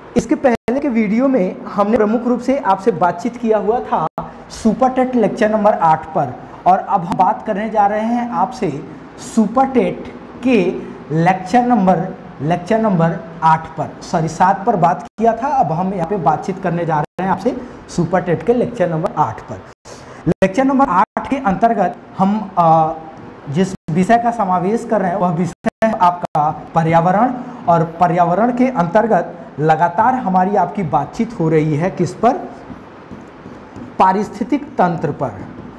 इसके पहले के वीडियो में हमने प्रमुख रूप से आपसे बातचीत किया हुआ था सुपर टेट लेक्चर नंबर 8 पर, और अब हम बात करने जा रहे हैं आपसे सुपर टेट के लेक्चर नंबर 8 पर, सॉरी 7 पर बात किया था। अब हम यहाँ पे बातचीत करने जा रहे हैं आपसे सुपर टेट के लेक्चर नंबर 8 पर। लेक्चर नंबर 8 के अंतर्गत हम जिस विषय का समावेश कर रहे हैं वह विषय है आपका पर्यावरण, और पर्यावरण के अंतर्गत लगातार हमारी आपकी बातचीत हो रही है किस पर? पारिस्थितिक तंत्र पर।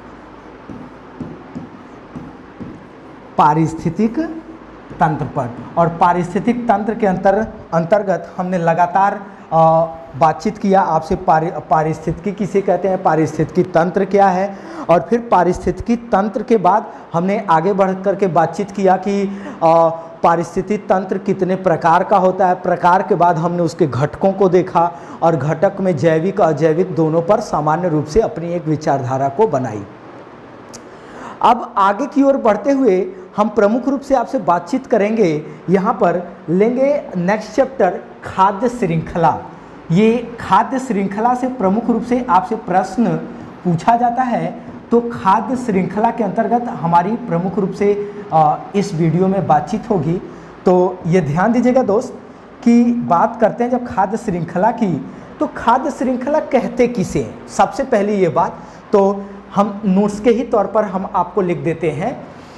पारिस्थितिक तंत्र पर, और पारिस्थितिक तंत्र के अंतर्गत हमने लगातार बातचीत किया आपसे। पारिस्थितिकी किसे कहते हैं, पारिस्थितिकी तंत्र क्या है, और फिर पारिस्थितिकी तंत्र के बाद हमने आगे बढ़ कर के बातचीत किया कि पारिस्थितिक तंत्र कितने प्रकार का होता है। प्रकार के बाद हमने उसके घटकों को देखा, और घटक में जैविक और अजैविक दोनों पर सामान्य रूप से अपनी एक विचारधारा को बनाई। अब आगे की ओर बढ़ते हुए हम प्रमुख रूप से आपसे बातचीत करेंगे, यहाँ पर लेंगे नेक्स्ट चैप्टर खाद्य श्रृंखला। ये खाद्य श्रृंखला से प्रमुख रूप से आपसे प्रश्न पूछा जाता है, तो खाद्य श्रृंखला के अंतर्गत हमारी प्रमुख रूप से इस वीडियो में बातचीत होगी। तो ये ध्यान दीजिएगा दोस्त कि बात करते हैं जब खाद्य श्रृंखला की, तो खाद्य श्रृंखला कहते किसे हैं। सबसे पहली ये बात तो हम नोट्स के ही तौर पर हम आपको लिख देते हैं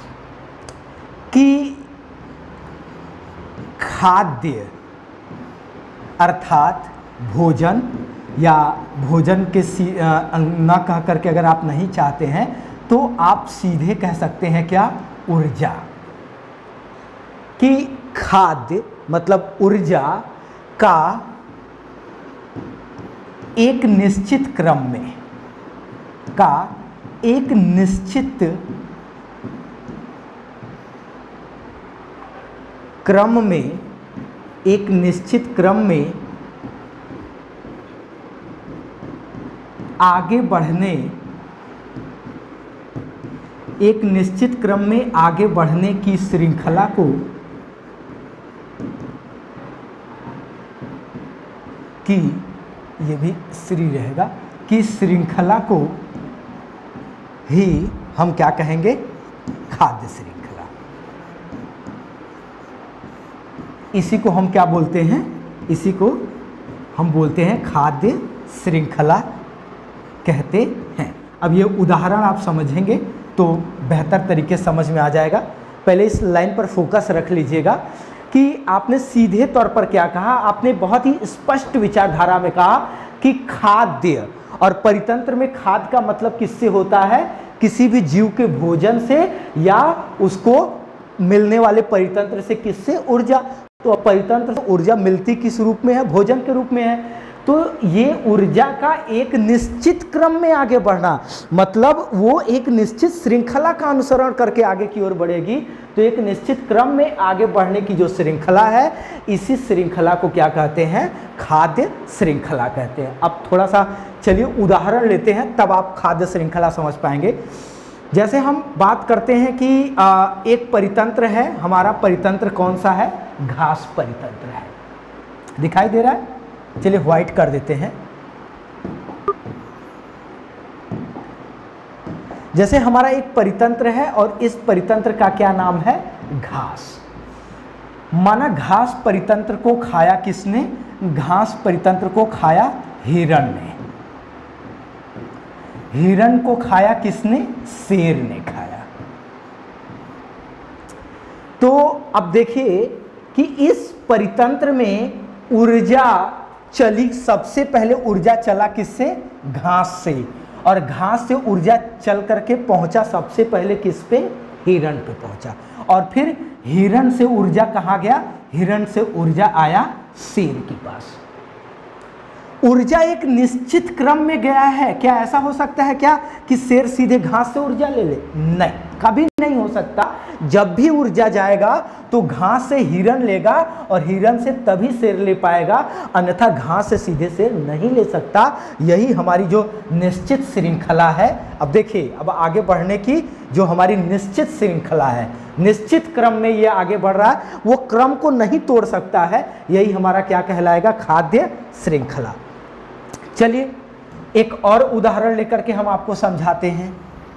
कि खाद्य अर्थात भोजन, या भोजन के न कह करके अगर आप नहीं चाहते हैं तो आप सीधे कह सकते हैं क्या? ऊर्जा। कि खाद्य मतलब ऊर्जा का एक निश्चित क्रम में, एक निश्चित क्रम में आगे बढ़ने, एक निश्चित क्रम में आगे बढ़ने की श्रृंखला को कि ये भी श्री रहेगा, कि श्रृंखला को ही हम क्या कहेंगे? खाद्य श्रृंखला। इसी को हम क्या बोलते हैं? इसी को हम बोलते हैं खाद्य श्रृंखला कहते हैं। अब ये उदाहरण आप समझेंगे तो बेहतर तरीके से समझ में आ जाएगा। पहले इस लाइन पर फोकस रख लीजिएगा कि आपने सीधे तौर पर क्या कहा। आपने बहुत ही स्पष्ट विचारधारा में कहा कि खाद्य, और परितंत्र में खाद्य का मतलब किससे होता है? किसी भी जीव के भोजन से या उसको मिलने वाले परितंत्र से। किससे? ऊर्जा। तो परितंत्र से ऊर्जा मिलती किस रूप में है? भोजन के रूप में है। तो ये ऊर्जा का एक निश्चित क्रम में आगे बढ़ना, मतलब वो एक निश्चित श्रृंखला का अनुसरण करके आगे की ओर बढ़ेगी। तो एक निश्चित क्रम में आगे बढ़ने की जो श्रृंखला है, इसी श्रृंखला को क्या कहते हैं? खाद्य श्रृंखला कहते हैं। अब थोड़ा सा चलिए उदाहरण लेते हैं, तब आप खाद्य श्रृंखला समझ पाएंगे। जैसे हम बात करते हैं कि एक परितंत्र है, हमारा परितंत्र कौन सा है? घास परितंत्र है। दिखाई दे रहा है? चलिए व्हाइट कर देते हैं। जैसे हमारा एक परितंत्र है, और इस परितंत्र का क्या नाम है? घास। माना घास परितंत्र को खाया किसने? घास परितंत्र को खाया हिरण ने। हिरण को खाया किसने? शेर ने खाया। तो अब देखिए कि इस परितंत्र में ऊर्जा चली, सबसे पहले ऊर्जा चला किससे? घास से, और घास से ऊर्जा चल करके पहुंचा सबसे पहले किस पे? हिरण पे पहुंचा। और फिर हिरण से ऊर्जा कहाँ गया? हिरण से ऊर्जा आया शेर के पास। ऊर्जा एक निश्चित क्रम में गया है। क्या ऐसा हो सकता है क्या कि शेर सीधे घास से ऊर्जा ले ले? नहीं, कभी नहीं हो सकता। जब भी ऊर्जा जाएगा तो घास से हिरण लेगा और हिरण से तभी शेर ले पाएगा, अन्यथा घास से सीधे शेर नहीं ले सकता। यही हमारी जो निश्चित श्रृंखला है। अब देखिए, अब आगे बढ़ने की जो हमारी निश्चित श्रृंखला है, निश्चित क्रम में ये आगे बढ़ रहा है, वो क्रम को नहीं तोड़ सकता है। यही हमारा क्या कहलाएगा? खाद्य श्रृंखला। चलिए एक और उदाहरण लेकर के हम आपको समझाते हैं।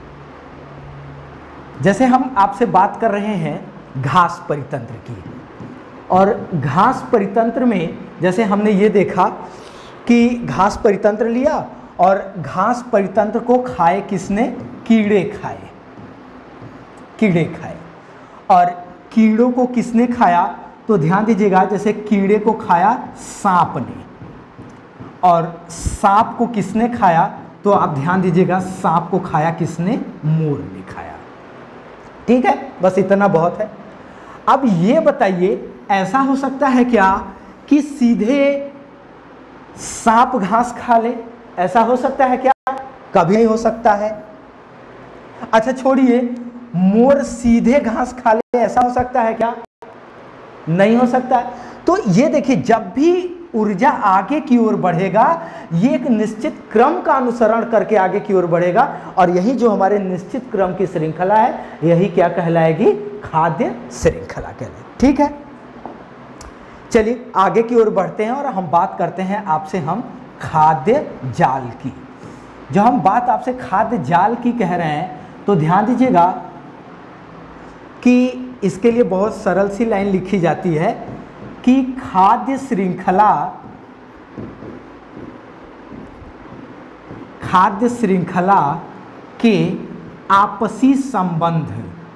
जैसे हम आपसे बात कर रहे हैं घास परितंत्र की, और घास परितंत्र में जैसे हमने ये देखा कि घास परितंत्र लिया और घास परितंत्र को खाए किसने? कीड़े खाए, कीड़े खाए। और कीड़ों को किसने खाया? तो ध्यान दीजिएगा, जैसे कीड़े को खाया सांप ने, और सांप को किसने खाया? तो आप ध्यान दीजिएगा, सांप को खाया किसने? मोर ने खाया। ठीक है, बस इतना बहुत है। अब ये बताइए, ऐसा हो सकता है क्या कि सीधे सांप घास खा ले? ऐसा हो सकता है क्या? कभी नहीं हो सकता है। अच्छा छोड़िए, मोर सीधे घास खा ले, ऐसा हो सकता है क्या? नहीं हो सकता। तो ये देखिए, जब भी ऊर्जा आगे की ओर बढ़ेगा, ये एक निश्चित क्रम का अनुसरण करके आगे की ओर बढ़ेगा, और यही जो हमारे निश्चित क्रम की श्रृंखला है, यही क्या कहलाएगी? खाद्य श्रृंखला कहलाएगी। ठीक है, चलिए आगे की ओर बढ़ते हैं और हम बात करते हैं आपसे हम खाद्य जाल की। जब हम बात आपसे खाद्य जाल की कह रहे हैं, तो ध्यान दीजिएगा कि इसके लिए बहुत सरल सी लाइन लिखी जाती है कि खाद्य श्रृंखला के आपसी संबंध,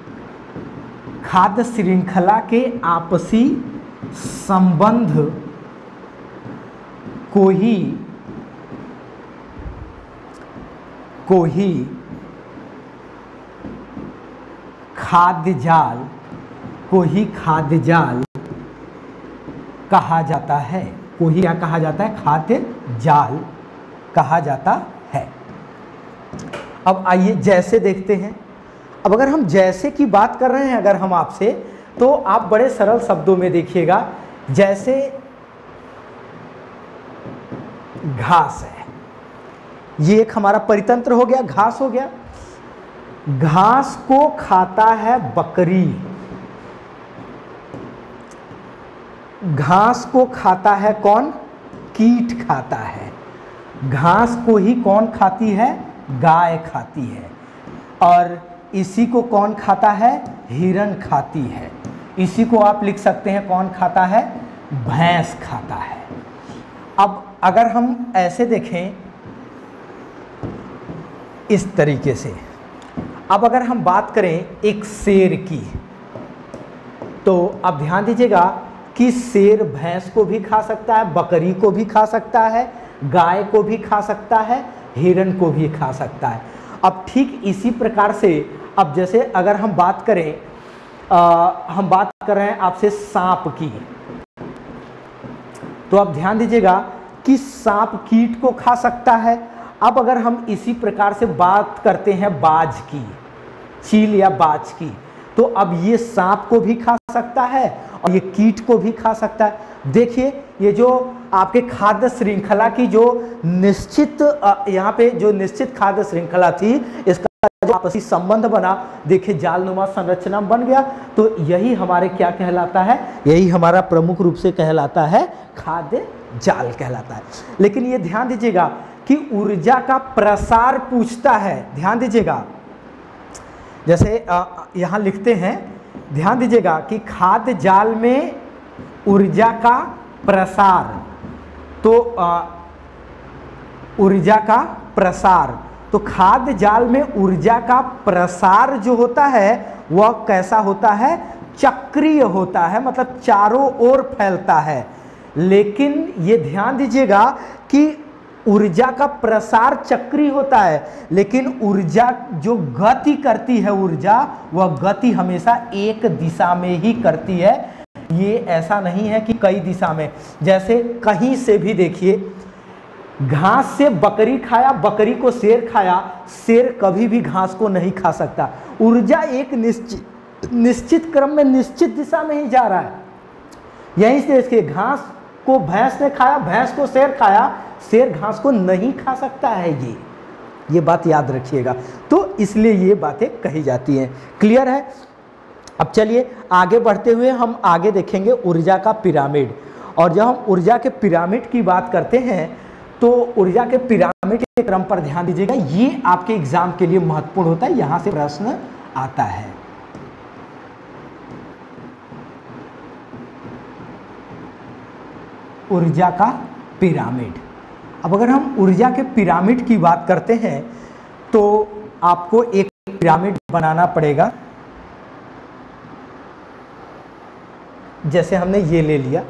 खाद्य श्रृंखला के आपसी संबंध को ही खाद्य जाल कहा जाता है। को ही क्या कहा जाता है? खाद्य जाल कहा जाता है। अब आइए जैसे देखते हैं। अब अगर हम जैसे की बात कर रहे हैं अगर हम आपसे, तो आप बड़े सरल शब्दों में देखिएगा। जैसे घास है, ये एक हमारा परितंत्र हो गया, घास हो गया। घास को खाता है बकरी, घास को खाता है कौन? कीट खाता है। घास को ही कौन खाती है? गाय खाती है। और इसी को कौन खाता है? हिरण खाती है। इसी को आप लिख सकते हैं कौन खाता है? भैंस खाता है। अब अगर हम ऐसे देखें इस तरीके से, अब अगर हम बात करें एक शेर की, तो अब ध्यान दीजिएगा कि शेर भैंस को भी खा सकता है, बकरी को भी खा सकता है, गाय को भी खा सकता है, हिरण को भी खा सकता है। अब ठीक इसी प्रकार से, अब जैसे अगर हम बात करें, हम बात कर रहे हैं आपसे सांप की, तो अब ध्यान दीजिएगा कि सांप कीट को खा सकता है। अब अगर हम इसी प्रकार से बात करते हैं बाज की, चील या बाज की, तो अब ये सांप को भी खा सकता है और ये कीट को भी खा सकता है। देखिए, ये जो आपके खाद्य श्रृंखला की जो निश्चित यहाँ पे जो निश्चित खाद्य श्रृंखला थी, इसका जो आपसी संबंध बना, देखिए जालनुमा संरचना बन गया। तो यही हमारे क्या कहलाता है? यही हमारा प्रमुख रूप से कहलाता है खाद्य जाल कहलाता है। लेकिन ये ध्यान दीजिएगा कि ऊर्जा का प्रसार पूछता है। ध्यान दीजिएगा, जैसे यहाँ लिखते हैं, ध्यान दीजिएगा कि खाद्य जाल में ऊर्जा का प्रसार, तो ऊर्जा का प्रसार, तो खाद्य जाल में ऊर्जा का प्रसार जो होता है वह कैसा होता है? चक्रीय होता है, मतलब चारों ओर फैलता है। लेकिन ये ध्यान दीजिएगा कि ऊर्जा का प्रसार चक्रीय होता है, लेकिन ऊर्जा जो गति करती है, ऊर्जा वह गति हमेशा एक दिशा में ही करती है। ये ऐसा नहीं है कि कई दिशा में, जैसे कहीं से भी देखिए, घास से बकरी खाया, बकरी को शेर खाया, शेर कभी भी घास को नहीं खा सकता। ऊर्जा एक निश्चित निश्चित क्रम में निश्चित दिशा में ही जा रहा है। यहीं से इसके घास को भैंस ने खाया, भैंस को शेर खाया, शेर घास को नहीं खा सकता है। ये बात याद रखिएगा। तो इसलिए ये बातें कही जाती हैं। क्लियर है? अब चलिए आगे बढ़ते हुए हम आगे देखेंगे ऊर्जा का पिरामिड। और जब हम ऊर्जा के पिरामिड की बात करते हैं तो ऊर्जा के पिरामिड के क्रम पर ध्यान दीजिएगा। ये आपके एग्जाम के लिए महत्वपूर्ण होता है, यहां से प्रश्न आता है। ऊर्जा का पिरामिड। अब अगर हम ऊर्जा के पिरामिड की बात करते हैं तो आपको एक पिरामिड बनाना पड़ेगा। जैसे हमने ये ले लिया,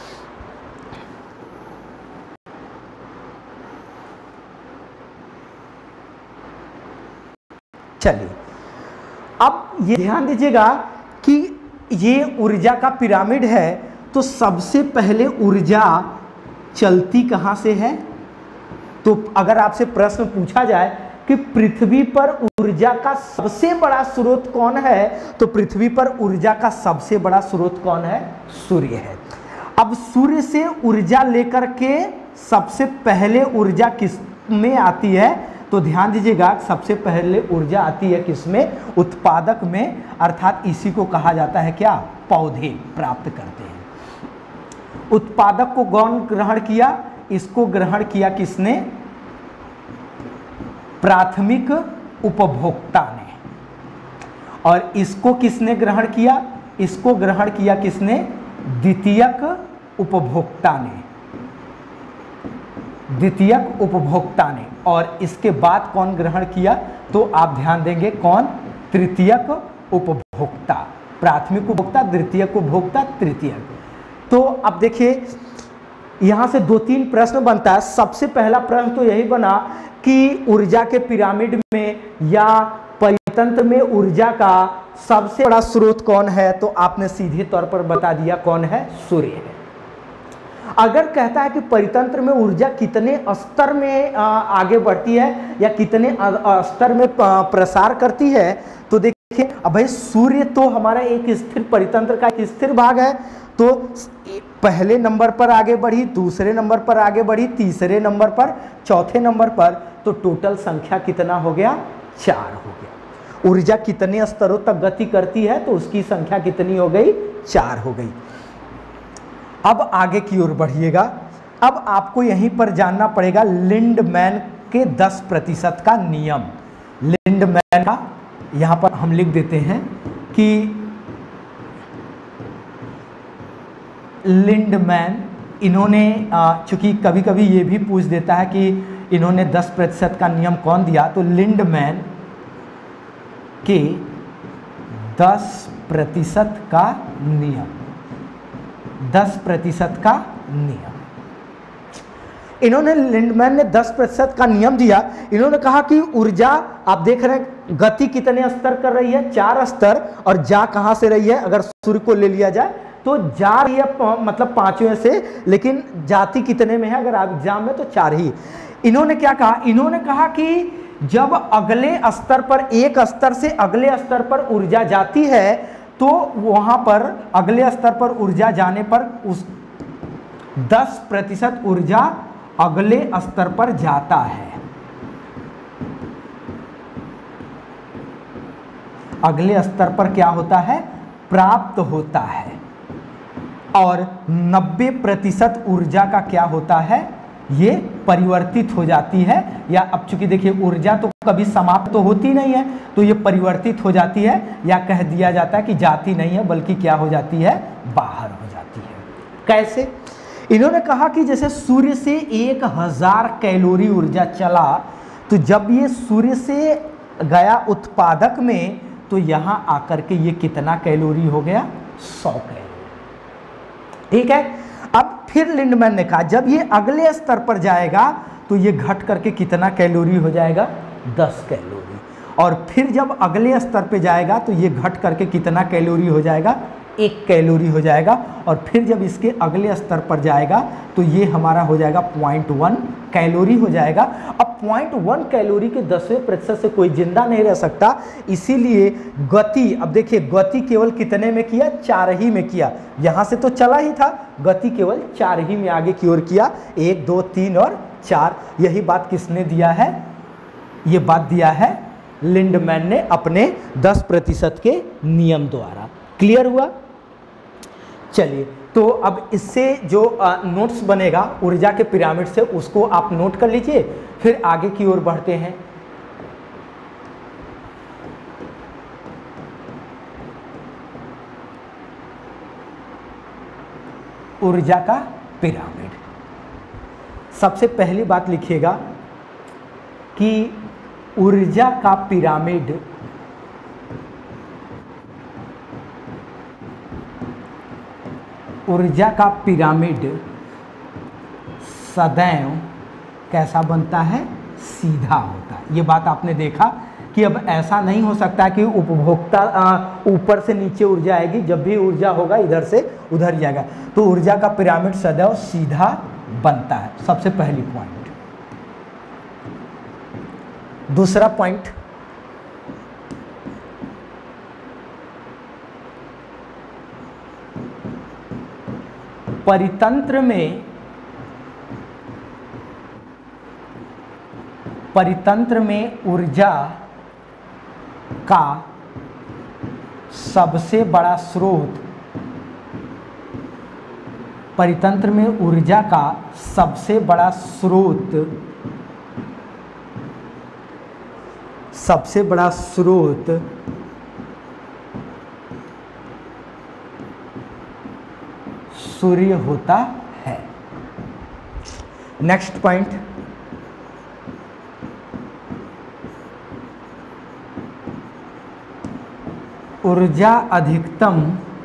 चलिए अब ये ध्यान दीजिएगा कि ये ऊर्जा का पिरामिड है। तो सबसे पहले ऊर्जा चलती कहां से है? तो अगर आपसे प्रश्न पूछा जाए कि पृथ्वी पर ऊर्जा का सबसे बड़ा स्रोत कौन है, तो पृथ्वी पर ऊर्जा का सबसे बड़ा स्रोत कौन है? सूर्य है। अब सूर्य से ऊर्जा लेकर के सबसे पहले ऊर्जा किस में आती है? तो ध्यान दीजिएगा, सबसे पहले ऊर्जा आती है किसमें? उत्पादक में, अर्थात इसी को कहा जाता है क्या? पौधे प्राप्त करते हैं। उत्पादक को कौन ग्रहण किया? इसको ग्रहण किया किसने? प्राथमिक उपभोक्ता ने। और इसको किसने ग्रहण किया? इसको ग्रहण किया किसने? द्वितीयक उपभोक्ता ने। द्वितीयक उपभोक्ता ने। और इसके बाद कौन ग्रहण किया? तो आप ध्यान देंगे, कौन? तृतीयक उपभोक्ता। प्राथमिक उपभोक्ता, द्वितीयक उपभोक्ता, तृतीयक। तो अब देखिए यहां से 2-3 प्रश्न बनता है। सबसे पहला प्रश्न तो यही बना कि ऊर्जा के पिरामिड में या परितंत्र में ऊर्जा का सबसे बड़ा स्रोत कौन है? तो आपने सीधे तौर पर बता दिया, कौन है? सूर्य है। अगर कहता है कि परितंत्र में ऊर्जा कितने स्तर में आगे बढ़ती है या कितने स्तर में प्रसार करती है, तो देखिए अब भाई सूर्य तो हमारा एक स्थिर परितंत्र का एक स्थिर भाग है। तो पहले नंबर पर आगे बढ़ी, दूसरे नंबर पर आगे बढ़ी, तीसरे नंबर पर, चौथे नंबर पर, तो टोटल संख्या कितना हो गया? 4 हो गया। ऊर्जा कितने स्तरों तक गति करती है, तो उसकी संख्या कितनी हो गई? 4 हो गई। अब आगे की ओर बढ़िएगा। अब आपको यहीं पर जानना पड़ेगा लिंडमैन के 10% का नियम। लिंडमैन का यहां पर हम लिख देते हैं कि लिंडमैन, इन्होंने चूंकि कभी कभी ये भी पूछ देता है कि इन्होंने 10% का नियम कौन दिया, तो लिंडमैन के 10% का नियम, 10% का नियम। इन्होंने लिंडमैन ने 10% का नियम दिया। इन्होंने कहा कि ऊर्जा, आप देख रहे हैं गति कितने स्तर कर रही है? 4 स्तर। और जा कहां से रही है? अगर सूर्य को ले लिया जाए तो जा रही है मतलब 5वें से, लेकिन जाति कितने में है अगर आप एग्जाम में? तो 4 ही। इन्होंने क्या कहा? इन्होंने कहा कि जब अगले स्तर पर, एक स्तर से अगले स्तर पर ऊर्जा जाती है, तो वहां पर अगले स्तर पर ऊर्जा जाने पर उस 10% ऊर्जा अगले स्तर पर जाता है। अगले स्तर पर क्या होता है? प्राप्त होता है। और 90% ऊर्जा का क्या होता है? ये परिवर्तित हो जाती है। या अब चूंकि देखिए ऊर्जा तो कभी समाप्त तो होती नहीं है, तो ये परिवर्तित हो जाती है, या कह दिया जाता है कि जाती नहीं है बल्कि क्या हो जाती है? बाहर हो जाती है। कैसे? इन्होंने कहा कि जैसे सूर्य से 1000 कैलोरी ऊर्जा चला, तो जब ये सूर्य से गया उत्पादक में, तो यहां आकर के ये कितना कैलोरी हो गया? 100 कैलोरी। ठीक है। अब फिर लिंडमैन ने कहा जब ये अगले स्तर पर जाएगा तो ये घट करके कितना कैलोरी हो जाएगा? 10 कैलोरी। और फिर जब अगले स्तर पे जाएगा तो ये घट करके कितना कैलोरी हो जाएगा? 1 कैलोरी हो जाएगा। और फिर जब इसके अगले स्तर पर जाएगा तो ये हमारा हो जाएगा 0.1 कैलोरी हो जाएगा। अब 0.1 कैलोरी के 10वें प्रतिशत से कोई जिंदा नहीं रह सकता, इसीलिए गति, अब देखिए गति केवल कितने में किया, 4 ही में किया। यहाँ से तो चला ही था, गति केवल 4 ही में आगे की ओर किया, 1 2 3 और 4। यही बात किसने दिया है, ये बात दिया है लिंडमैन ने अपने 10% के नियम द्वारा। क्लियर हुआ? चलिए, तो अब इससे जो नोट्स बनेगा ऊर्जा के पिरामिड से, उसको आप नोट कर लीजिए, फिर आगे की ओर बढ़ते हैं। ऊर्जा का पिरामिड, सबसे पहली बात लिखिएगा कि ऊर्जा का पिरामिड सदैव कैसा बनता है, सीधा होता है। ये बात आपने देखा कि अब ऐसा नहीं हो सकता कि उपभोक्ता ऊपर से नीचे ऊर्जा आएगी, जब भी ऊर्जा होगा इधर से उधर जाएगा। तो ऊर्जा का पिरामिड सदैव सीधा बनता है, सबसे पहली पॉइंट। दूसरा पॉइंट, परितंत्र में ऊर्जा का सबसे बड़ा स्रोत, परितंत्र में ऊर्जा का सबसे बड़ा स्रोत सूर्य होता है। नेक्स्ट पॉइंट, ऊर्जा अधिकतम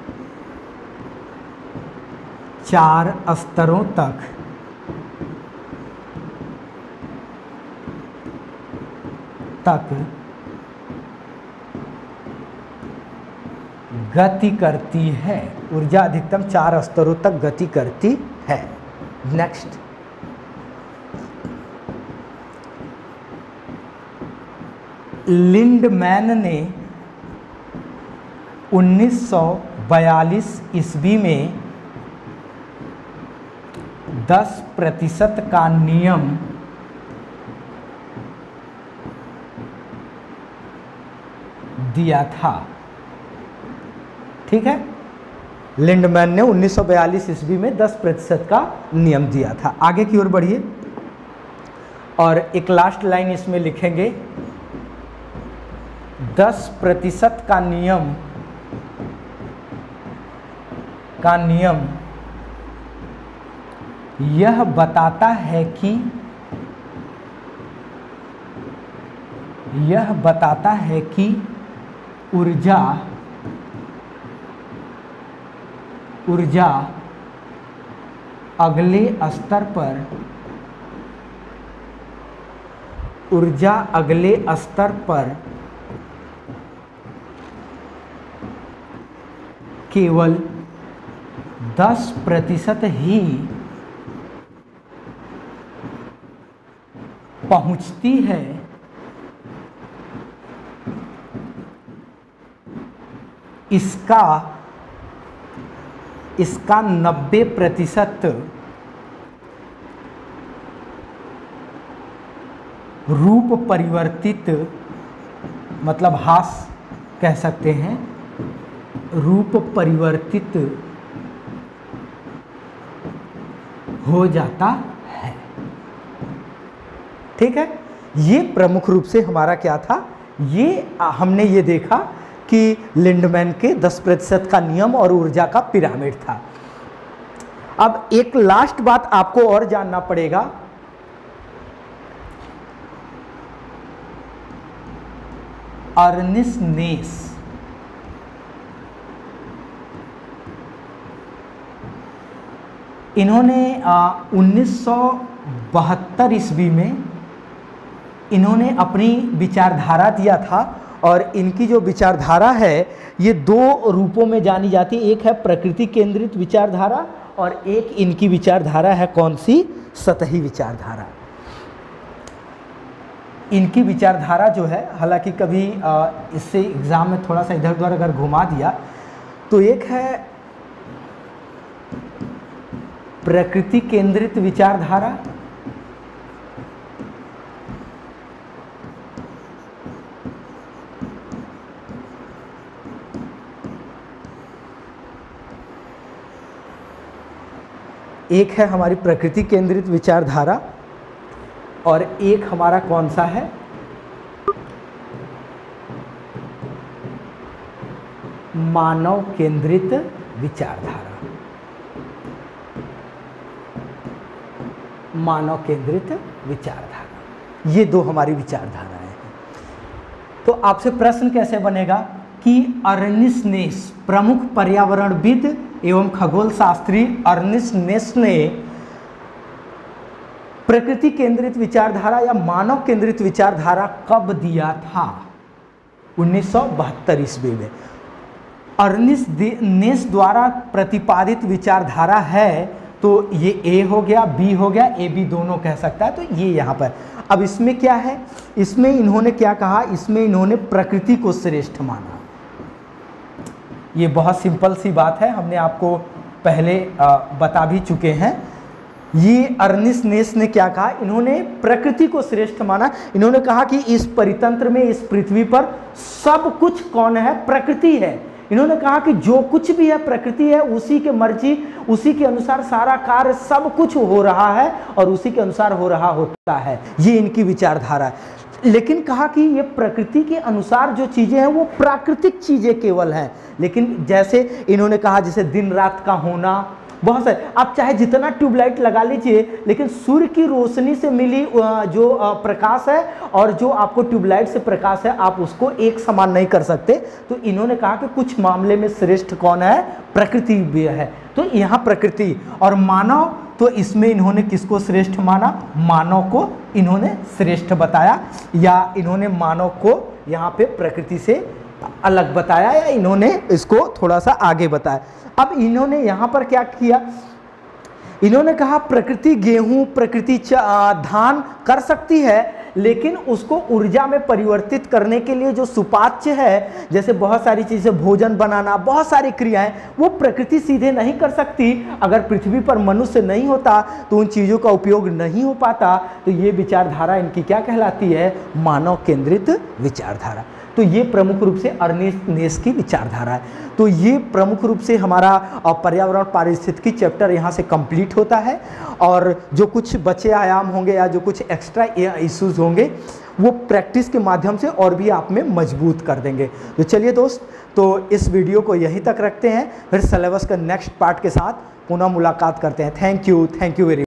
4 स्तरों तक गति करती है। ऊर्जा अधिकतम 4 स्तरों तक गति करती है। नेक्स्ट, लिंडमैन ने 1942 ईस्वी में 10% का नियम दिया था। ठीक है, लिंडमैन ने 1942 ईस्वी में 10% का नियम दिया था। आगे की ओर बढ़िए और एक लास्ट लाइन इसमें लिखेंगे, 10% का नियम यह बताता है कि ऊर्जा अगले स्तर पर केवल 10% ही पहुंचती है। इसका 90% रूप परिवर्तित, मतलब हास कह सकते हैं, रूप परिवर्तित हो जाता है। ठीक है, ये प्रमुख रूप से हमारा क्या था, ये हमने ये देखा कि लिंडमैन के 10% का नियम और ऊर्जा का पिरामिड था। अब एक लास्ट बात आपको और जानना पड़ेगा, अर्निस्ट नेस, इन्होंने 1972 ईस्वी में इन्होंने अपनी विचारधारा दिया था और इनकी जो विचारधारा है ये दो रूपों में जानी जाती है। एक है प्रकृति केंद्रित विचारधारा और एक इनकी विचारधारा है कौन सी, सतही विचारधारा। इनकी विचारधारा जो है, हालांकि कभी इससे एग्जाम में थोड़ा सा इधर उधर अगर घुमा दिया तो एक है प्रकृति केंद्रित विचारधारा, एक है हमारी प्रकृति केंद्रित विचारधारा और एक हमारा कौन सा है, मानव केंद्रित विचारधारा। मानव केंद्रित विचारधारा, ये दो हमारी विचारधाराएं हैं। तो आपसे प्रश्न कैसे बनेगा कि अर्निस्ट नेस, प्रमुख पर्यावरणविद एवं खगोल शास्त्री अर्निस्ट नेस ने प्रकृति केंद्रित विचारधारा या मानव केंद्रित विचारधारा कब दिया था? 1972 ईस्वी में। अर्निस्ट नेस द्वारा प्रतिपादित विचारधारा है, तो ये ए हो गया, बी हो गया, ए बी दोनों कह सकता है, तो ये यहाँ पर। अब इसमें क्या है, इसमें इन्होंने क्या कहा, इसमें इन्होंने प्रकृति को श्रेष्ठ माना। ये बहुत सिंपल सी बात है, हमने आपको पहले बता भी चुके हैं। ये अर्निस्ट नेस ने क्या कहा, इन्होंने प्रकृति को श्रेष्ठ माना। इन्होंने कहा कि इस परितंत्र में, इस पृथ्वी पर सब कुछ कौन है, प्रकृति है। इन्होंने कहा कि जो कुछ भी है प्रकृति है, उसी के मर्जी, उसी के अनुसार सारा कार्य सब कुछ हो रहा है और उसी के अनुसार हो रहा होता है। ये इनकी विचारधारा है। लेकिन कहा कि ये प्रकृति के अनुसार जो चीजें हैं वो प्राकृतिक चीजें केवल हैं। लेकिन जैसे इन्होंने कहा, जैसे दिन रात का होना, बहुत सारे, आप चाहे जितना ट्यूबलाइट लगा लीजिए, लेकिन सूर्य की रोशनी से मिली जो प्रकाश है और जो आपको ट्यूबलाइट से प्रकाश है, आप उसको एक समान नहीं कर सकते। तो इन्होंने कहा कि कुछ मामले में श्रेष्ठ कौन है, प्रकृति भी है। तो यहाँ प्रकृति और मानव, तो इसमें इन्होंने किसको श्रेष्ठ माना, मानव को इन्होंने श्रेष्ठ बताया, या इन्होंने मानव को यहाँ पे प्रकृति से अलग बताया, या इन्होंने इसको थोड़ा सा आगे बताया। अब इन्होंने यहाँ पर क्या किया, इन्होंने कहा प्रकृति गेहूं, प्रकृति धान कर सकती है, लेकिन उसको ऊर्जा में परिवर्तित करने के लिए जो सुपाच्य है, जैसे बहुत सारी चीज़ें, भोजन बनाना, बहुत सारी क्रियाएं, वो प्रकृति सीधे नहीं कर सकती। अगर पृथ्वी पर मनुष्य नहीं होता तो उन चीज़ों का उपयोग नहीं हो पाता। तो ये विचारधारा इनकी क्या कहलाती है, मानव केंद्रित विचारधारा। तो ये प्रमुख रूप से अर्निस्ट नेस की विचारधारा है। तो ये प्रमुख रूप से हमारा पर्यावरण पारिस्थितिकी चैप्टर यहाँ से कंप्लीट होता है, और जो कुछ बचे आयाम होंगे या जो कुछ एक्स्ट्रा इश्यूज होंगे वो प्रैक्टिस के माध्यम से और भी आप में मजबूत कर देंगे। तो चलिए दोस्त, तो इस वीडियो को यहीं तक रखते हैं, फिर सिलेबस का नेक्स्ट पार्ट के साथ पुनः मुलाकात करते हैं। Thank you very